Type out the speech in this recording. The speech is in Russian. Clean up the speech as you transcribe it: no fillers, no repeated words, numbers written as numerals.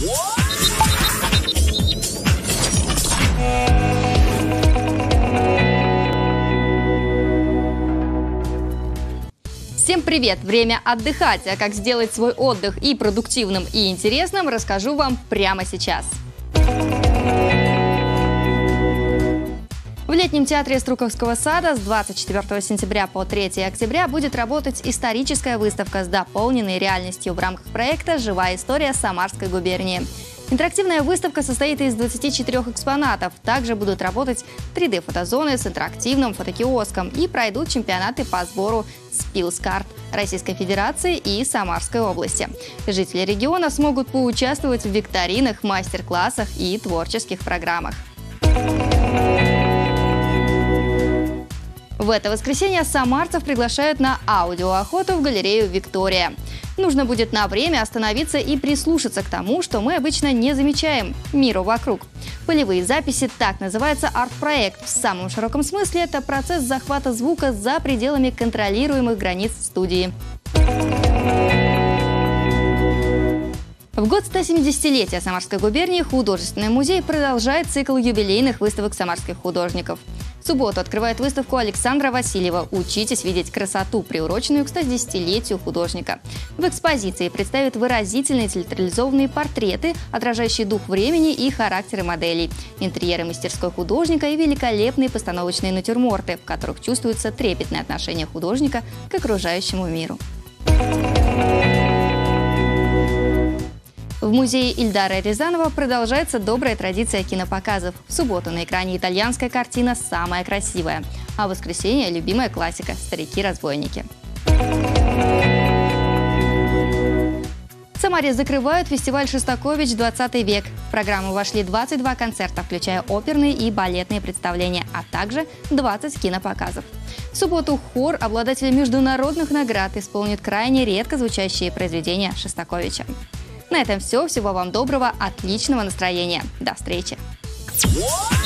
Всем привет! Время отдыхать, а как сделать свой отдых и продуктивным, и интересным, расскажу вам прямо сейчас. В летнем театре Струковского сада с 24 сентября по 3 октября будет работать историческая выставка с дополненной реальностью в рамках проекта «Живая история Самарской губернии». Интерактивная выставка состоит из 24 экспонатов. Также будут работать 3D-фотозоны с интерактивным фотокиоском и пройдут чемпионаты по сбору спилс-карт Российской Федерации и Самарской области. Жители региона смогут поучаствовать в викторинах, мастер-классах и творческих программах. В это воскресенье самарцев приглашают на аудиоохоту в галерею «Виктория». Нужно будет на время остановиться и прислушаться к тому, что мы обычно не замечаем – миру вокруг. Полевые записи – так называется арт-проект. В самом широком смысле это процесс захвата звука за пределами контролируемых границ студии. В год 170-летия Самарской губернии художественный музей продолжает цикл юбилейных выставок самарских художников. В субботу открывает выставку Александра Васильева «Учитесь видеть красоту», приуроченную к 110-летию художника. В экспозиции представят выразительные театрализованные портреты, отражающие дух времени и характеры моделей, интерьеры мастерской художника и великолепные постановочные натюрморты, в которых чувствуется трепетное отношение художника к окружающему миру. В музее Ильдара Рязанова продолжается добрая традиция кинопоказов. В субботу на экране итальянская картина «Самая красивая», а в воскресенье – любимая классика «Старики-разбойники». В Самаре закрывают фестиваль «Шостакович. 20 век». В программу вошли 22 концерта, включая оперные и балетные представления, а также 20 кинопоказов. В субботу хор, обладатель международных наград, исполнит крайне редко звучащие произведения Шостаковича. На этом все. Всего вам доброго, отличного настроения. До встречи!